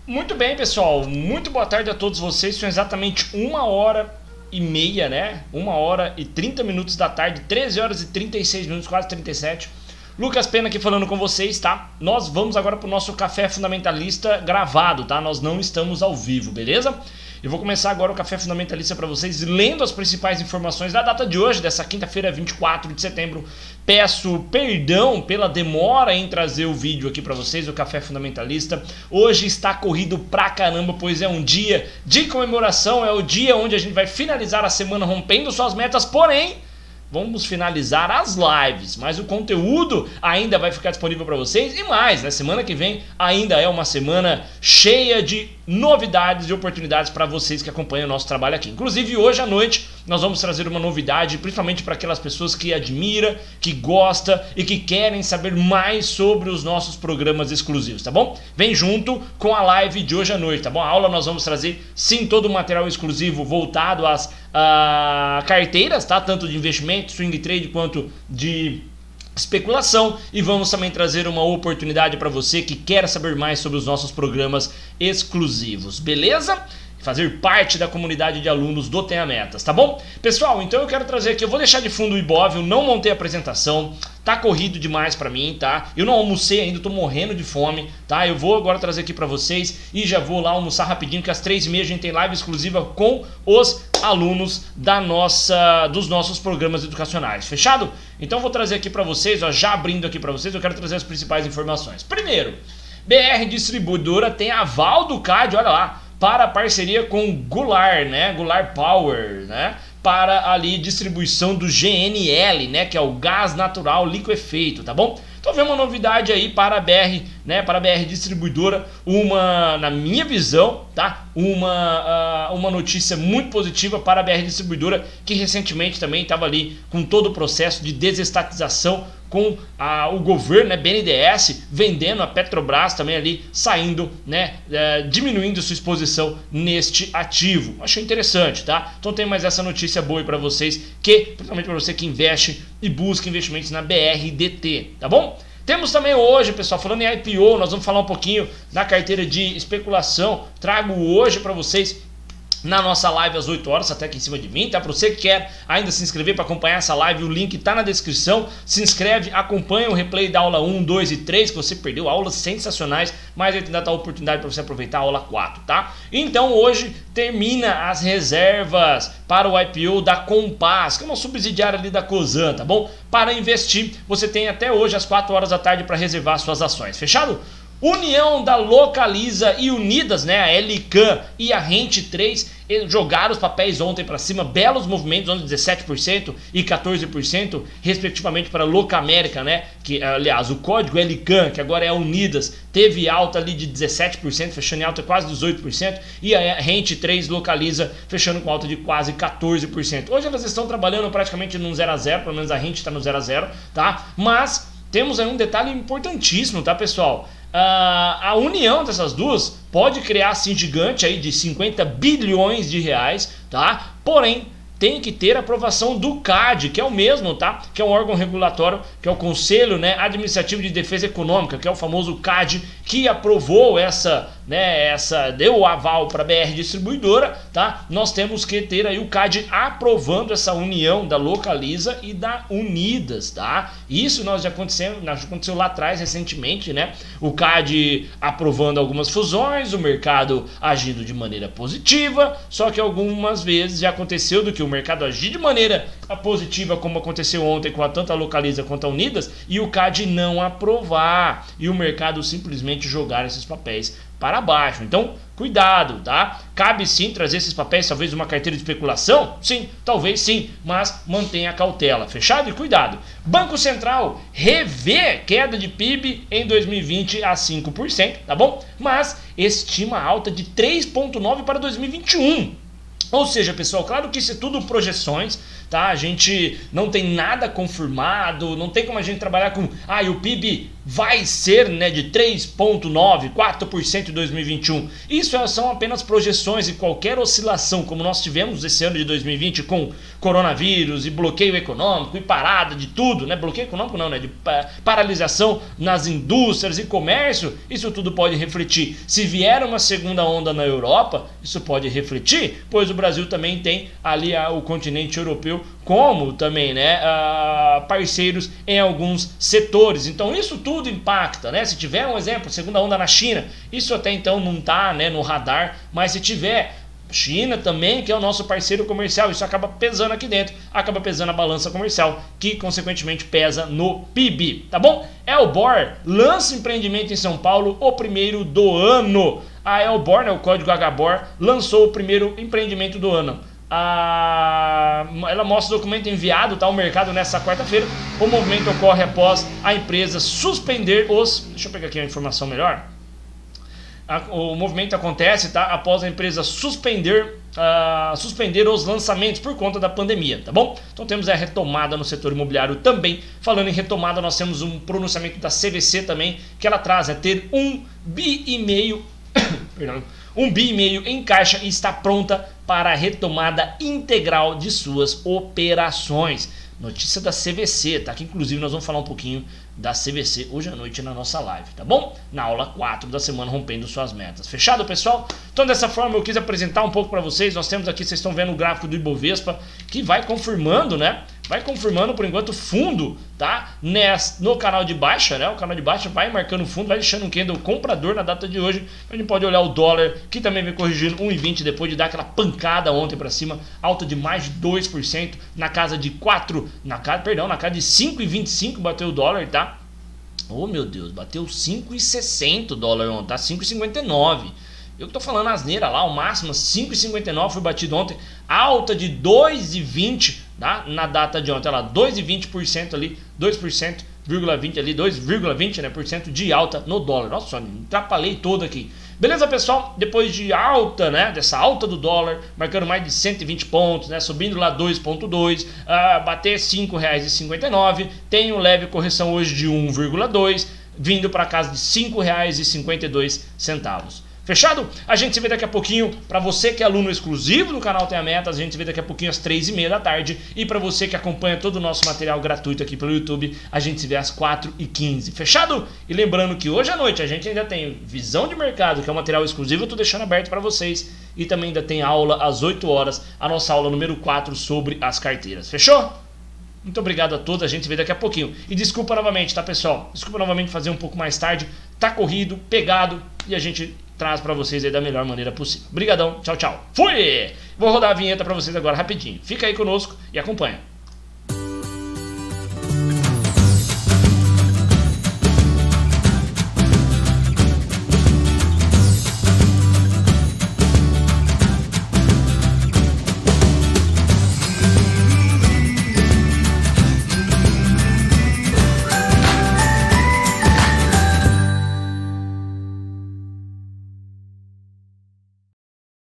Muito bem, pessoal, muito boa tarde a todos vocês. São exatamente 1h30, né? 1h30 da tarde, 13h36, quase 37. Lucas Pena aqui falando com vocês, tá? Nós vamos agora pro nosso Café Fundamentalista gravado, tá? Nós não estamos ao vivo, beleza? Eu vou começar agora o Café Fundamentalista para vocês lendo as principais informações da data de hoje, dessa quinta-feira, 24 de setembro. Peço perdão pela demora em trazer o vídeo aqui para vocês, o Café Fundamentalista. Hoje está corrido pra caramba, pois é um dia de comemoração, é o dia onde a gente vai finalizar a semana rompendo suas metas, porém vamos finalizar as lives, mas o conteúdo ainda vai ficar disponível para vocês e mais, né? Semana que vem ainda é uma semana cheia de novidades e oportunidades para vocês que acompanham o nosso trabalho aqui. Inclusive hoje à noite nós vamos trazer uma novidade, principalmente para aquelas pessoas que admiram, que gostam e que querem saber mais sobre os nossos programas exclusivos, tá bom? Vem junto com a live de hoje à noite, tá bom? A aula nós vamos trazer sim todo o material exclusivo voltado às carteiras, tá? Tanto de investimento, swing trade, quanto de especulação, e vamos também trazer uma oportunidade para você que quer saber mais sobre os nossos programas exclusivos, beleza? Fazer parte da comunidade de alunos do Tenha Metas, tá bom? Pessoal, então eu quero trazer aqui, eu vou deixar de fundo o Ibov, eu não montei a apresentação, tá corrido demais pra mim, tá? Eu não almocei ainda, tô morrendo de fome, tá? Eu vou agora trazer aqui pra vocês e já vou lá almoçar rapidinho, que às 3h30 a gente tem live exclusiva com os alunos dos nossos programas educacionais, fechado? Então eu vou trazer aqui pra vocês, ó, já abrindo aqui pra vocês, eu quero trazer as principais informações. Primeiro, BR Distribuidora tem aval do CAD, olha lá, para a parceria com Goulart, né? Goulart Power, né? Para ali distribuição do GNL, né? Que é o gás natural liquefeito, tá bom? Então vem uma novidade aí para a BR, né? Para a BR Distribuidora, na minha visão, tá? Uma notícia muito positiva para a BR Distribuidora, que recentemente também estava ali com todo o processo de desestatização com o governo, né, BNDES, vendendo a Petrobras também ali, saindo, né, diminuindo sua exposição neste ativo. Achei interessante, tá? Então tem mais essa notícia boa aí para vocês, principalmente para você que investe e busca investimentos na BRDT, tá bom? Temos também hoje, pessoal, falando em IPO, nós vamos falar um pouquinho da carteira de especulação. Trago hoje para vocês na nossa live às 8 horas, até aqui em cima de mim, tá? Para você que quer ainda se inscrever para acompanhar essa live, o link tá na descrição. Se inscreve, acompanha o replay da aula 1, 2 e 3, que você perdeu aulas sensacionais, mas ainda tá a oportunidade para você aproveitar a aula 4, tá? Então hoje termina as reservas para o IPO da Compass, que é uma subsidiária ali da Cosan, tá bom? Para investir, você tem até hoje às 4 horas da tarde para reservar suas ações, fechado? União da Localiza e Unidas, né, a LCAN e a Rente 3, jogaram os papéis ontem para cima, belos movimentos, onde 17% e 14%, respectivamente para Locamérica, né, que aliás o código LCAN, que agora é Unidas, teve alta ali de 17%, fechando em alta quase 18%, e a Rente 3 Localiza fechando com alta de quase 14%. Hoje elas estão trabalhando praticamente num 0 a 0, pelo menos a Rente está no 0 a 0, tá? Mas temos aí um detalhe importantíssimo, tá, pessoal? A união dessas duas pode criar assim gigante aí de 50 bilhões de reais, tá? Porém, tem que ter aprovação do CAD, que é o mesmo, tá? Que é um órgão regulatório, que é o Conselho, né, Administrativo de Defesa Econômica, que é o famoso CAD, que aprovou deu o aval para a BR Distribuidora, tá? Nós temos que ter aí o CAD aprovando essa união da Localiza e da Unidas, tá? Isso já aconteceu lá atrás, recentemente, né? O CAD aprovando algumas fusões, o mercado agindo de maneira positiva, só que algumas vezes já aconteceu do que o mercado agir de maneira positiva, como aconteceu ontem com tanto a Localiza quanto a Unidas, e o CAD não aprovar, e o mercado simplesmente jogar esses papéis para baixo. Então, cuidado, tá? Cabe sim trazer esses papéis, talvez uma carteira de especulação? Sim, talvez sim, mas mantenha a cautela, fechado? E cuidado. Banco Central revê queda de PIB em 2020 a 5%, tá bom? Mas estima alta de 3,9% para 2021. Ou seja, pessoal, claro que isso é tudo projeções, tá? A gente não tem nada confirmado, não tem como a gente trabalhar com, o PIB vai ser, né, de 3,9%, 4% em 2021. Isso são apenas projeções e qualquer oscilação, como nós tivemos esse ano de 2020 com coronavírus e bloqueio econômico e parada de tudo, né? Bloqueio econômico não, né? De paralisação nas indústrias e comércio, isso tudo pode refletir. Se vier uma segunda onda na Europa, isso pode refletir, pois o Brasil também tem ali o continente europeu como também, né, parceiros em alguns setores. Então isso tudo impacta, né? Se tiver um exemplo, segunda onda na China, isso até então não está, né, no radar, mas se tiver China também, que é o nosso parceiro comercial, isso acaba pesando aqui dentro, acaba pesando a balança comercial, que consequentemente pesa no PIB, tá bom? Elbor lança empreendimento em São Paulo, o primeiro do ano. A Elbor, né, o código HBOR, lançou o primeiro empreendimento do ano. Ela mostra o documento enviado, tá, ao mercado nessa quarta-feira. O movimento ocorre após a empresa suspender os... Deixa eu pegar aqui a informação melhor. O movimento acontece, tá, após a empresa suspender os lançamentos por conta da pandemia, tá bom? Então temos a retomada no setor imobiliário também. Falando em retomada, nós temos um pronunciamento da CVC também, que ela traz ter 1,5 bi perdão, 1,5 bi em caixa e está pronta para a retomada integral de suas operações. Notícia da CVC, tá? Que inclusive nós vamos falar um pouquinho da CVC hoje à noite na nossa live, tá bom? Na aula 4 da semana, rompendo suas metas. Fechado, pessoal? Então dessa forma eu quis apresentar um pouco para vocês. Nós temos aqui, vocês estão vendo o gráfico do Ibovespa, que vai confirmando, né? Vai confirmando por enquanto fundo, tá? No canal de baixa, né? O canal de baixa vai marcando fundo, vai deixando um candle comprador na data de hoje. A gente pode olhar o dólar, que também vem corrigindo 1,20 depois de dar aquela pancada ontem para cima, alta de mais de 2%, na casa de 4, na casa de 5,25 bateu o dólar, tá? Oh meu Deus, bateu 5,60 o dólar ontem, tá? 5,59. Eu que tô falando asneira lá, o máximo 5,59 foi batido ontem, alta de 2,20, tá? Na data de ontem, olha lá, 2,20% ali, 2,20 ali, 2,20%, né, por cento de alta no dólar. Nossa, me atrapalhei todo aqui. Beleza, pessoal? Depois de alta, né, dessa alta do dólar, marcando mais de 120 pontos, né, subindo lá 2,2, bater R$ 5,59, tem uma leve correção hoje de 1,2, vindo para casa de R$ 5,52. Fechado? A gente se vê daqui a pouquinho. Para você que é aluno exclusivo do canal Tem a Metas, a gente se vê daqui a pouquinho às 3h30 da tarde. E para você que acompanha todo o nosso material gratuito aqui pelo YouTube, a gente se vê às 4h15. Fechado? E lembrando que hoje à noite a gente ainda tem visão de mercado, que é um material exclusivo, eu tô deixando aberto para vocês. E também ainda tem aula às 8 horas, a nossa aula número 4 sobre as carteiras. Fechou? Muito obrigado a todos, a gente se vê daqui a pouquinho. E desculpa novamente, tá, pessoal? Desculpa novamente fazer um pouco mais tarde. Tá corrido, pegado, e a gente traz pra vocês aí da melhor maneira possível. Obrigadão, tchau, tchau. Fui! Vou rodar a vinheta pra vocês agora rapidinho. Fica aí conosco e acompanha.